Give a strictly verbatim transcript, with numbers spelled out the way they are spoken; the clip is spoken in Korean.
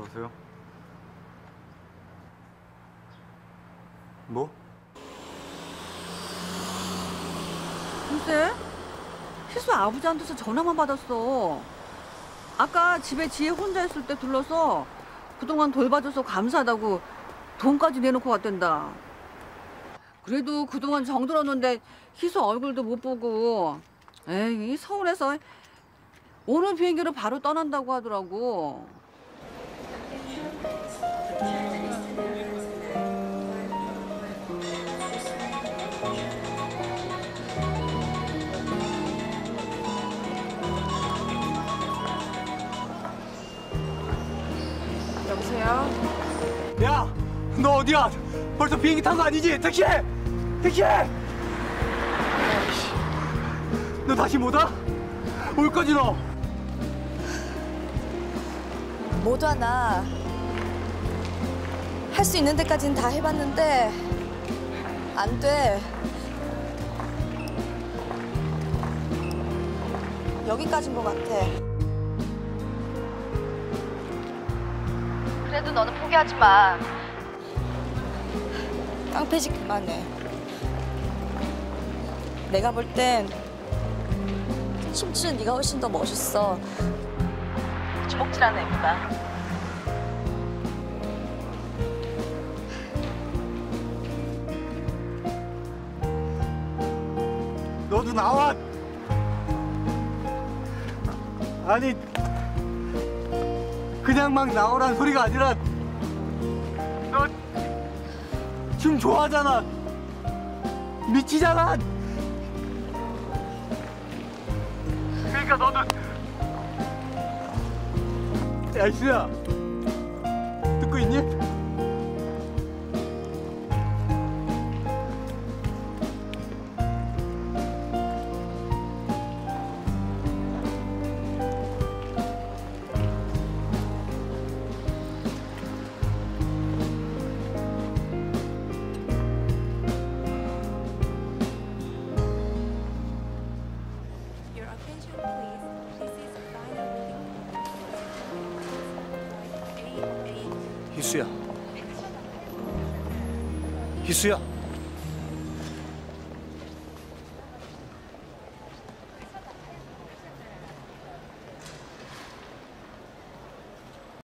여보세요? 뭐? 글쎄, 희수 아버지한테서 전화만 받았어. 아까 집에 지혜 혼자 있을 때 들러서 그동안 돌봐줘서 감사하다고 돈까지 내놓고 갔댄다. 그래도 그동안 정들었는데 희수 얼굴도 못 보고 에이 서울에서 오늘 비행기로 바로 떠난다고 하더라고. 여보세요? 야! 너 어디야? 벌써 비행기 탄 거 아니지? 택시해! 택시해! 너 다시 못 와? 올 거지 너? 못 와, 나. 할 수 있는 데까지는 다 해봤는데 안 돼. 여기까지인 것 같아. 그래도 너는 포기하지 마. 깡패짓 그만해. 내가 볼 땐 춤추는 네가 훨씬 더 멋있어. 주먹질하는 애보다. 너도 나와! 아니 그냥 막 나오란 소리가 아니라 너 춤 좋아하잖아. 미치잖아. 그러니까 너도 야 이수야 듣고 있니? 희수야, 희수야.